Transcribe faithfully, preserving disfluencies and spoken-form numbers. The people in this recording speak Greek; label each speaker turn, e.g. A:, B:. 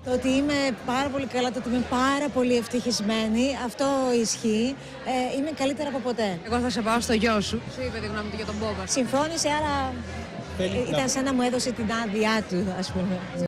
A: Το ότι είμαι πάρα πολύ καλά, το ότι είμαι πάρα πολύ ευτυχισμένη, αυτό ισχύει. Ε, είμαι καλύτερα από ποτέ.
B: Εγώ θα σε πάω στο γιο σου. Σου είπε τη γνώμη του για τον Μπόμπα.
A: Συμφώνησε, άρα ήταν σαν να μου έδωσε την άδειά του, ας πούμε.